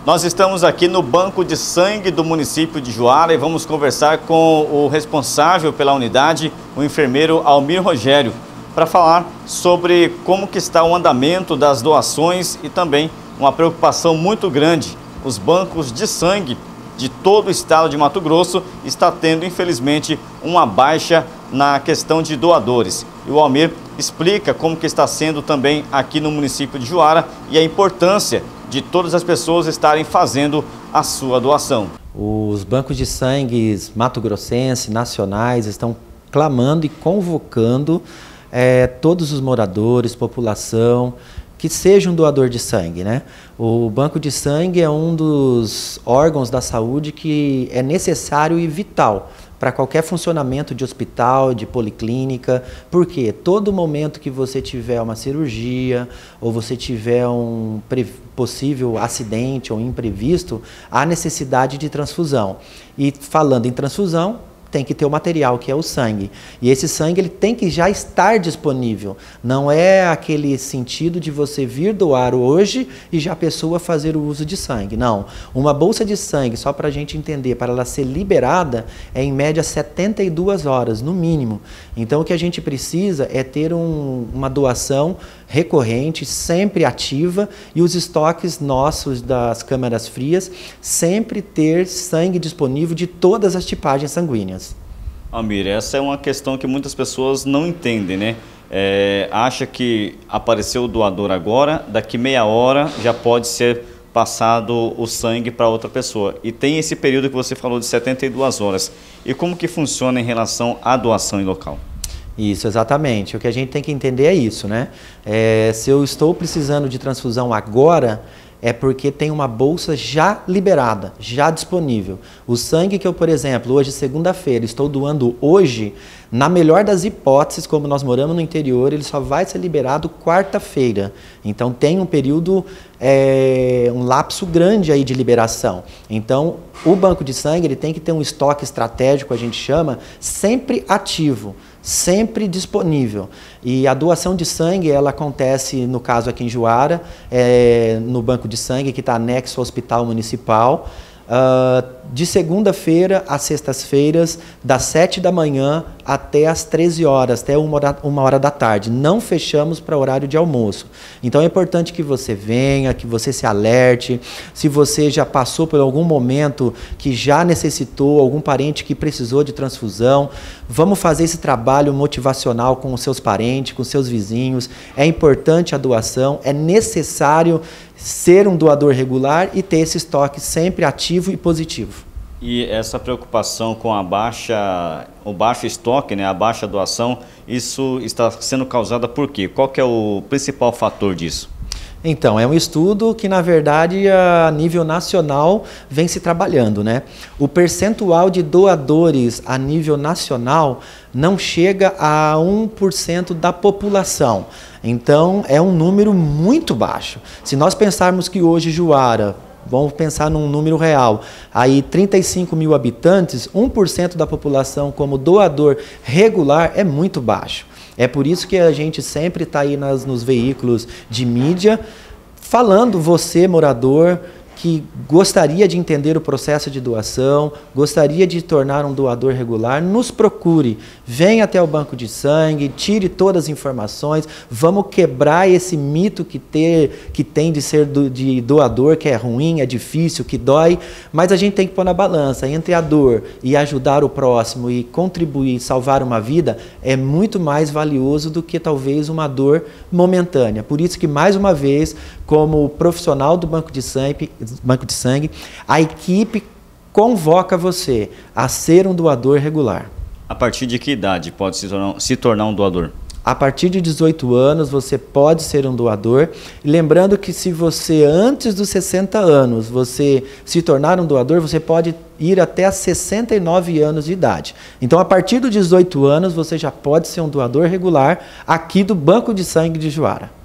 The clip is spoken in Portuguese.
Nós estamos aqui no Banco de Sangue do município de Juara e vamos conversar com o responsável pela unidade, o enfermeiro Almir Rogério, para falar sobre como que está o andamento das doações e também uma preocupação muito grande. Os bancos de sangue de todo o estado de Mato Grosso está tendo, infelizmente, uma baixa na questão de doadores. E o Almir explica como que está sendo também aqui no município de Juara e a importância de todas as pessoas estarem fazendo a sua doação. Os bancos de sangue mato-grossenses, nacionais, estão clamando e convocando todos os moradores, população, que seja um doador de sangue, né? O banco de sangue é um dos órgãos da saúde que é necessário e vital para qualquer funcionamento de hospital, de policlínica, porque todo momento que você tiver uma cirurgia ou você tiver um possível acidente ou imprevisto, há necessidade de transfusão. E falando em transfusão, tem que ter o material, que é o sangue. E esse sangue ele tem que já estar disponível. Não é aquele sentido de você vir doar hoje e já a pessoa fazer o uso de sangue. Não. Uma bolsa de sangue, só para a gente entender, para ela ser liberada, é em média 72 horas, no mínimo. Então o que a gente precisa é ter uma doação recorrente, sempre ativa, e os estoques nossos das câmaras frias sempre ter sangue disponível de todas as tipagens sanguíneas. Almir, essa é uma questão que muitas pessoas não entendem, né? Acha que apareceu o doador agora, daqui meia hora já pode ser passado o sangue para outra pessoa. E tem esse período que você falou de 72 horas. E como que funciona em relação à doação em local? Isso, exatamente. O que a gente tem que entender é isso, né? Se eu estou precisando de transfusão agora, é porque tem uma bolsa já liberada, já disponível. O sangue que eu, por exemplo, hoje, segunda-feira, estou doando hoje, na melhor das hipóteses, como nós moramos no interior, ele só vai ser liberado quarta-feira. Então tem um período, um lapso grande aí de liberação. Então o banco de sangue ele tem que ter um estoque estratégico, a gente chama, sempre ativo, sempre disponível. E a doação de sangue, ela acontece, no caso aqui em Juara, no banco de sangue que está anexo ao Hospital Municipal, de segunda-feira às sextas-feiras, das 7 da manhã até as 13 horas, até 1 hora da tarde. Não fechamos para horário de almoço. Então é importante que você venha, que você se alerte. Se você já passou por algum momento que já necessitou, algum parente que precisou de transfusão, vamos fazer esse trabalho motivacional com os seus parentes, com os seus vizinhos. É importante a doação, é necessário ser um doador regular e ter esse estoque sempre ativo e positivo. E essa preocupação com o baixo estoque, né, a baixa doação, isso está sendo causada por quê? Qual que é o principal fator disso? Então, é um estudo que, na verdade, a nível nacional vem se trabalhando, né? O percentual de doadores a nível nacional não chega a 1% da população. Então, é um número muito baixo. Se nós pensarmos que hoje Juara, vamos pensar num número real, aí 35 mil habitantes, 1% da população como doador regular é muito baixo. É por isso que a gente sempre está aí nos veículos de mídia, falando, você, morador, que gostaria de entender o processo de doação, gostaria de tornar um doador regular, nos procure. Venha até o banco de sangue, tire todas as informações, vamos quebrar esse mito que tem de ser de doador, que é ruim, é difícil, que dói, mas a gente tem que pôr na balança. Entre a dor e ajudar o próximo e contribuir, salvar uma vida, é muito mais valioso do que talvez uma dor momentânea. Por isso que, mais uma vez, como profissional do banco de sangue, a equipe convoca você a ser um doador regular. A partir de que idade pode se tornar um doador? A partir de 18 anos você pode ser um doador. E lembrando que se você, antes dos 60 anos, você se tornar um doador, você pode ir até 69 anos de idade. Então, a partir dos 18 anos, você já pode ser um doador regular aqui do Banco de Sangue de Juara.